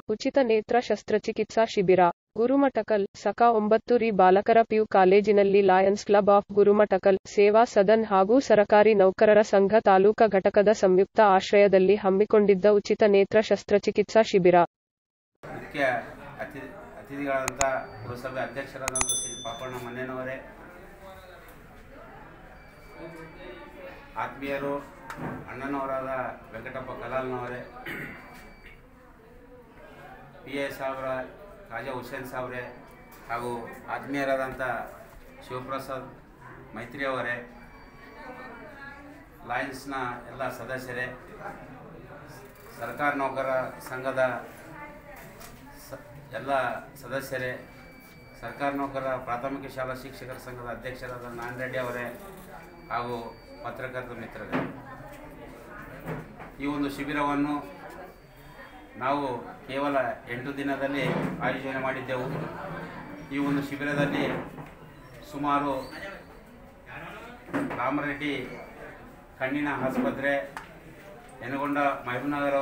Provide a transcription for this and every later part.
ಉಚಿತ ನೇತ್ರ ಶಸ್ತ್ರಚಿಕಿತ್ಸಾ ಶಿಬಿರ ಗುರುಮಠಕಲ್ ಸಕ 9 ರಿ ಬಾಲಕರ ಪಿಯು ಕಾಲೇಜಿನಲ್ಲಿ ಲಯನ್ಸ್ ಕ್ಲಬ್ ಆಫ್ ಗುರುಮಠಕಲ್ ಸೇವಾ ಸದನ್ ಹಾಗೂ ಸರಕಾರಿ ನೌಕರರ ಸಂಘ ತಾಲೂಕಾ ಘಟಕದ ಸಂಯುಕ್ತ ಆಶ್ರಯದಲ್ಲಿ ಹಮ್ಮಿಕೊಂಡಿದ್ದ ಉಚಿತ ನೇತ್ರ ಶಸ್ತ್ರಚಿಕಿತ್ಸಾ ಶಿಬಿರ ಮುಖ್ಯ ಅತಿಥಿಗಳಾದಂಥ ಪುರಸಭೆ ಅಧ್ಯಕ್ಷರಾದಂಥ ಶ್ರೀ ಪಾಪಣ್ಣ ಮನ್ನೇನವರೇ, ಆತ್ಮೀಯರು ಅಣ್ಣನವರಾದ ವೆಂಕಟಪ್ಪ ಕಲಾಲ್ನವರೇ, PI ಸಾಹೇಬ್ರ ಖಾಜಾ ಹುಸೇನ್ ಸಾಹೇಬ್ರೆ ಹಾಗೂ ಆತ್ಮೀಯರಾದಂಥ ಶಿವಪ್ರಸಾದ್ ಮೈತ್ರಿ ಅವರೇ, ಲಯನ್ಸ್ನ ಎಲ್ಲ ಸದಸ್ಯರೇ, ಸರ್ಕಾರ ನೌಕರ ಸಂಘದ ಎಲ್ಲ ಸದಸ್ಯರೇ, ಸರ್ಕಾರ ನೌಕರ ಪ್ರಾಥಮಿಕ ಶಾಲಾ ಶಿಕ್ಷಕರ ಸಂಘದ ಅಧ್ಯಕ್ಷರಾದ ನಾಗರೆಡ್ಡಿ ಅವರೇ ಹಾಗೂ ಪತ್ರಕರ್ತ ಮಿತ್ರರೇ, ಈ ಒಂದು ಶಿಬಿರವನ್ನು ನಾವು ಕೇವಲ 8 ದಿನದಲ್ಲಿ ಆಯೋಜನೆ ಮಾಡಿದ್ದೆವು. ಈ ಒಂದು ಶಿಬಿರದಲ್ಲಿ ಸುಮಾರು ರಾಮರೆಡ್ಡಿ ಕಣ್ಣಿನ ಆಸ್ಪತ್ರೆ, ಯನಗೊಂಡ ಮಹಬೂಬ್ನಗರ್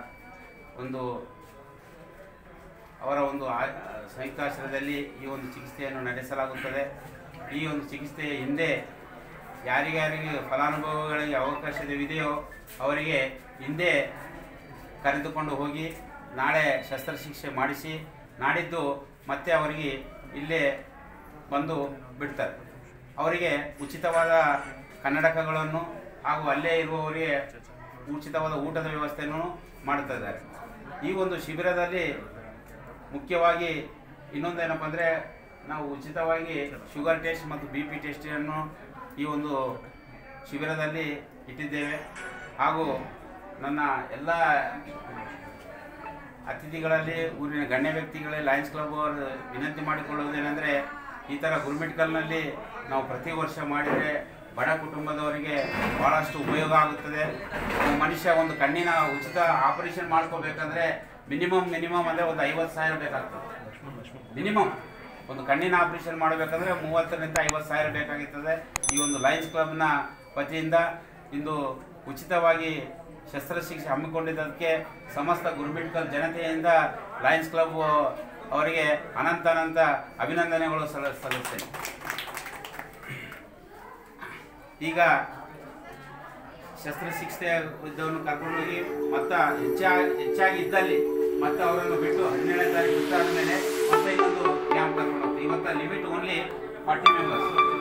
ಅವರ ಒಂದು ಸಂಯುಕ್ತಾಶ್ರಯದಲ್ಲಿ ಈ ಒಂದು ಚಿಕಿತ್ಸೆಯನ್ನು ನಡೆಸಲಾಗುತ್ತದೆ. ಈ ಒಂದು ಚಿಕಿತ್ಸೆಯ ಹಿಂದೆ ಯಾರಿಗಾರಿಗೆ ಫಲಾನುಭವಿಗಳಿಗೆ ಅವಕಾಶವಿದೆಯೋ ಅವರಿಗೆ ಹಿಂದೆ ಕರೆದುಕೊಂಡು ಹೋಗಿ ನಾಳೆ ಶಸ್ತ್ರಚಿಕಿತ್ಸೆ ಮಾಡಿಸಿ ನಾಡಿದ್ದು ಮತ್ತೆ ಅವರಿಗೆ ಇಲ್ಲೇ ಬಂದು ಬಿಡ್ತಾರೆ. ಅವರಿಗೆ ಉಚಿತವಾದ ಕನ್ನಡಕಗಳನ್ನು ಹಾಗೂ ಅಲ್ಲೇ ಇರುವವರಿಗೆ ಉಚಿತವಾದ ಊಟದ ವ್ಯವಸ್ಥೆಯನ್ನು ಮಾಡ್ತಾ ಇದ್ದಾರೆ. ಈ ಒಂದು ಶಿಬಿರದಲ್ಲಿ ಮುಖ್ಯವಾಗಿ ಇನ್ನೊಂದೇನಪ್ಪ ಅಂದರೆ, ನಾವು ಉಚಿತವಾಗಿ ಶುಗರ್ ಟೆಸ್ಟ್ ಮತ್ತು BP ಟೆಸ್ಟನ್ನು ಈ ಒಂದು ಶಿಬಿರದಲ್ಲಿ ಇಟ್ಟಿದ್ದೇವೆ. ಹಾಗೂ ನನ್ನ ಎಲ್ಲ ಅತಿಥಿಗಳಲ್ಲಿ ಊರಿನ ಗಣ್ಯ ವ್ಯಕ್ತಿಗಳಲ್ಲಿ ಲಯನ್ಸ್ ಕ್ಲಬ್ ಅವರು ವಿನಂತಿ ಮಾಡಿಕೊಳ್ಳುವುದೇನೆಂದರೆ, ಈ ಥರ ಗುರುಮಿಟ್ಕಲ್ನಲ್ಲಿ ನಾವು ಪ್ರತಿ ವರ್ಷ ಮಾಡಿದರೆ ಬಡ ಕುಟುಂಬದವರಿಗೆ ಭಾಳಷ್ಟು ಉಪಯೋಗ ಆಗುತ್ತದೆ. ಮನುಷ್ಯ ಒಂದು ಕಣ್ಣಿನ ಉಚಿತ ಆಪರೇಷನ್ ಮಾಡ್ಕೋಬೇಕಂದ್ರೆ ಮಿನಿಮಮ್ ಅಂದರೆ ಒಂದು 50,000 ಬೇಕಾಗ್ತದೆ. ಮಿನಿಮಮ್ ಒಂದು ಕಣ್ಣಿನ ಆಪರೇಷನ್ ಮಾಡಬೇಕಂದ್ರೆ 30,000ರಿಂದ 50,000 ಬೇಕಾಗುತ್ತದೆ. ಈ ಒಂದು ಲಯನ್ಸ್ ಕ್ಲಬ್ನ ವತಿಯಿಂದ ಇಂದು ಉಚಿತವಾಗಿ ಶಸ್ತ್ರಚಿಕಿತ್ಸೆ ಹಮ್ಮಿಕೊಂಡಿದ್ದಕ್ಕೆ ಸಮಸ್ತ ಗುರುಮಿಟ್ಕಲ್ ಜನತೆಯಿಂದ ಲಯನ್ಸ್ ಕ್ಲಬ್ ಅವರಿಗೆ ಅನಂತ ಅಭಿನಂದನೆಗಳು ಸಲ್ಲಿಸ್ತೇನೆ. ಈಗ ಶಸ್ತ್ರಚಿಕಿತ್ಸೆ ಇದ್ದವನ್ನು ಕರ್ಕೊಂಡೋಗಿ ಮತ್ತು ಹೆಚ್ಚಾಗಿ ಇದ್ದಲ್ಲಿ ಮತ್ತು ಅವರನ್ನು ಬಿಟ್ಟು 17ನೇ ತಾರೀಕು ಬಿಟ್ಟಾದ ಮೇಲೆ ಮತ್ತೆ ಇನ್ನೊಂದು ಕ್ಯಾಂಪ್ ಕರ್ಕೊಂಡು ಹೋಗ್ತೀವಿ. ಇವತ್ತು ಲಿಮಿಟ್ ಓನ್ಲಿ 40 ಮೆಂಬರ್ಸ್.